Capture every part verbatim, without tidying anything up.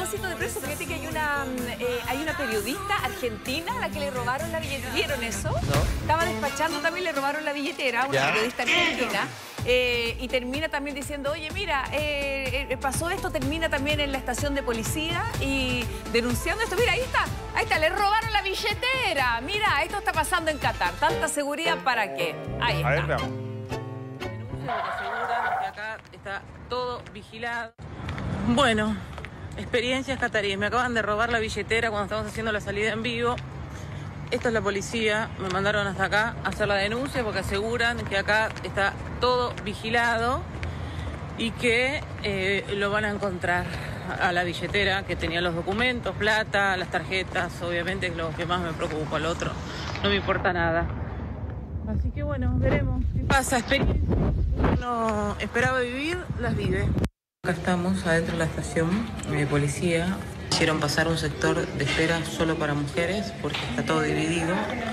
propósito de preso, fíjate que hay una, eh, hay una periodista argentina a la que le robaron la billetera. ¿Vieron eso? No. Estaba despachando también, le robaron la billetera, una ¿Ya? periodista argentina. Eh, y termina también diciendo, oye, mira, eh, eh, pasó esto, termina también en la estación de policía y denunciando esto. Mira, ahí está, ahí está, le robaron la billetera. Mira, esto está pasando en Qatar. ¿Tanta seguridad para qué? Ahí está. A ver, veamos. Denuncia porque aseguran que acá está todo vigilado. Bueno, experiencias cataríes. Me acaban de robar la billetera cuando estamos haciendo la salida en vivo. Esta es la policía, me mandaron hasta acá a hacer la denuncia porque aseguran que acá está todo vigilado y que eh, lo van a encontrar a la billetera, que tenía los documentos, plata, las tarjetas, obviamente es lo que más me preocupa, el otro no me importa nada. Así que bueno, veremos qué pasa, experiencias uno esperaba vivir, las vive. Acá estamos adentro de la estación de policía. Hicieron pasar un sector de espera solo para mujeres porque está todo dividido.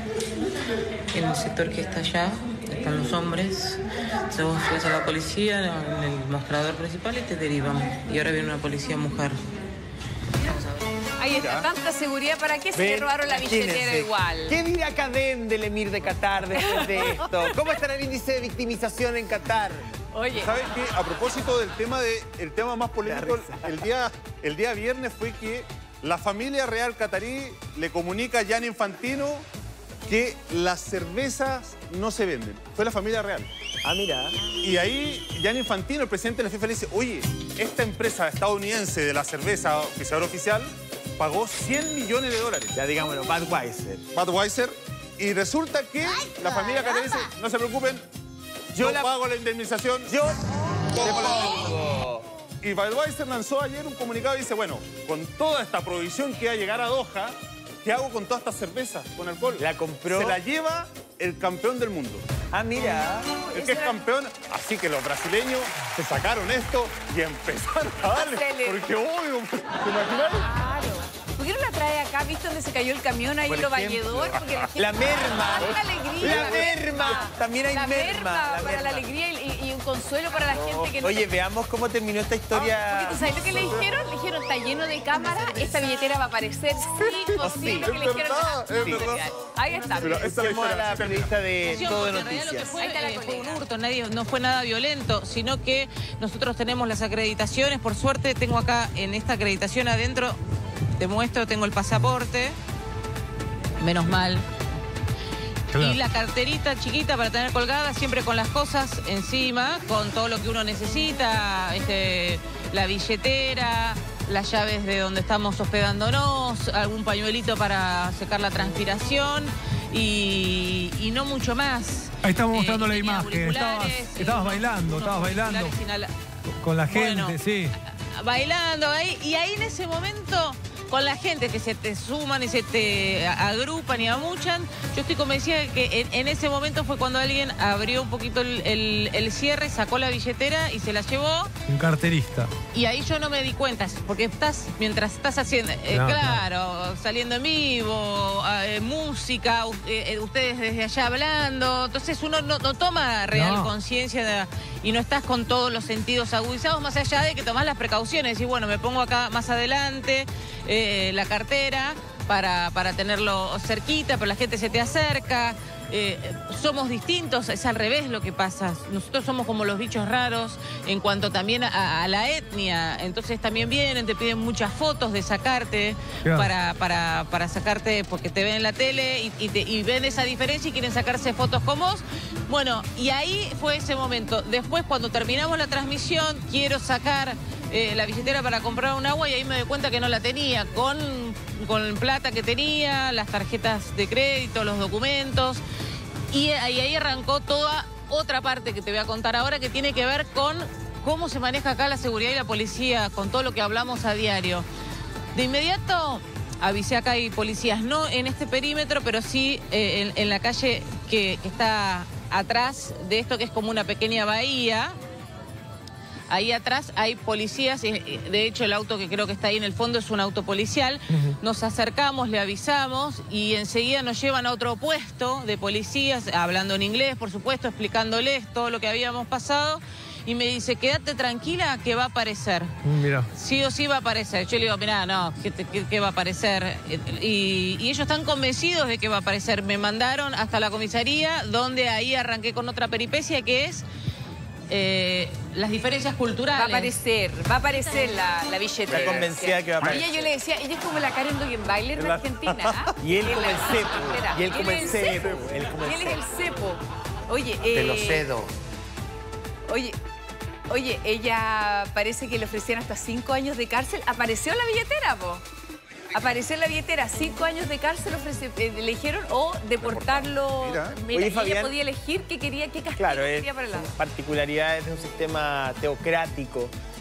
En el sector que está allá están los hombres. Entonces vos vas a la policía en el mostrador principal y te derivan. Y ahora viene una policía mujer. Vamos a ver. Ahí está, tanta seguridad, ¿para qué se le Ven, robaron la billetera imagínense. igual? ¿Qué dirá Cadem del emir de Qatar después de esto? ¿Cómo estará el índice de victimización en Qatar? Oye, ¿Saben qué? A propósito del tema, de, el tema más polémico, el día, el día viernes fue que la familia real catarí le comunica a Gianni Infantino que las cervezas no se venden. Fue la familia real. Ah, mira. Y ahí Gianni Infantino, el presidente de la FIFA, le dice, oye, esta empresa estadounidense de la cerveza oficial oficial pagó cien millones de dólares. Ya digámoslo, Budweiser. Budweiser. Y resulta que la familia catarí dice, no se preocupen, yo, Yo yo la- pago la indemnización. Yo Te te pongo. pongo. Y Budweiser lanzó ayer un comunicado y dice, bueno, con toda esta prohibición que va a llegar a Doha, ¿qué hago con todas estas cervezas con alcohol? La compró. Se la lleva el campeón del mundo. Ah, mira. El que es campeón, así que los brasileños se sacaron esto y empezaron a darle. Hacele. Porque obvio, ¿te imaginas? claro. ¿Por qué no la trae acá? ¿Viste dónde se cayó el camión ahí Por en lo ejemplo. valledor? Porque la, gente... La merma. Una alegría. La merma. También hay la merma, la para merma. la alegría y, y un consuelo para la gente que no... Oye, veamos cómo terminó esta historia. Porque tú sabes lo que le dijeron, le dijeron, está lleno de cámaras, esta billetera va a aparecer sí o sí, sí. lo que le Es dijeron. verdad, es verdad. Ahí está. Pero esta es la Escuchemos a historia. la periodista de Sí, Todo porque en realidad lo que Noticias. fue, Ahí está la eh, fue un colega. hurto, nadie, no fue nada violento, sino que nosotros tenemos las acreditaciones. Por suerte tengo acá en esta acreditación adentro, te muestro, tengo el pasaporte, menos mal. Claro. Y la carterita chiquita para tener colgada, siempre con las cosas encima, con todo lo que uno necesita, este, la billetera, las llaves de donde estamos hospedándonos, algún pañuelito para secar la transpiración y, y no mucho más. Ahí estamos Eh, mostrando y la tenía imagen. Estabas, auriculares, estabas unos- bailando, unos estabas bailando auriculares inhala- con la gente, Bueno, sí. bailando ahí, y ahí en ese momento, con la gente que se te suman y se te agrupan y amuchan, yo estoy convencida de que en, en ese momento fue cuando alguien abrió un poquito el, el- el cierre, sacó la billetera y se la llevó, Un carterista. y ahí yo no me di cuenta, porque estás, mientras estás haciendo, eh, Claro, claro, saliendo en vivo, eh, música, u- eh, ustedes desde allá hablando, entonces uno no, no toma real No. conciencia de- y no estás con todos los sentidos agudizados, más allá de que tomás las precauciones, y bueno, me pongo acá más adelante, eh, la cartera, para, para tenerlo cerquita, pero la gente se te acerca. Eh, somos distintos, es al revés lo que pasa. Nosotros somos como los bichos raros en cuanto también a, a la etnia. Entonces también vienen, te piden muchas fotos de sacarte, Claro. para, para, para sacarte, porque te ven en la tele y, y te- y ven esa diferencia y quieren sacarse fotos con vos. Bueno, y ahí fue ese momento. Después, cuando terminamos la transmisión, quiero sacar eh, la billetera para comprar un agua y ahí me doy cuenta que no la tenía, con, con plata que tenía, las tarjetas de crédito, los documentos. Y ahí, ahí arrancó toda otra parte que te voy a contar ahora, que tiene que ver con cómo se maneja acá la seguridad y la policía, con todo lo que hablamos a diario. De inmediato avisé, acá hay policías, no en este perímetro, pero sí eh, en, en la calle que, que está atrás de esto, que es como una pequeña bahía. Ahí atrás hay policías, y, de hecho el auto que creo que está ahí en el fondo es un auto policial. Ujú. Nos acercamos, le avisamos y enseguida nos llevan a otro puesto de policías, hablando en inglés, por supuesto, explicándoles todo lo que habíamos pasado. y me dice, quédate tranquila que va a aparecer. Mira. Sí o sí va a aparecer. Yo le digo, mirá, no, ¿qué, qué, qué va a aparecer? Y, y ellos están convencidos de que va a aparecer. Me mandaron hasta la comisaría, donde ahí arranqué con otra peripecia, que es eh, las diferencias culturales. Va a aparecer, va a aparecer la, la billetera. La convencida que va a aparecer. Ella, yo le decía, ella es como la Karen Dogenbailer de Argentina. ¿Ah? Y él Es como la- el cepo. Espera, Y él como el es cepo. Él como el Y él es el cepo. cepo. Oye, Te lo eh, cedo. Oye, oye, ella parece que le ofrecían hasta cinco años de cárcel. Apareció en la billetera, po. Apareció en la billetera, cinco años de cárcel ofrece, eh, le dijeron o deportarlo. Mira. Mira, Oye, y ella Fabián. podía elegir qué quería, qué castigo Claro, es, quería para el son lado. particularidades de un sistema teocrático.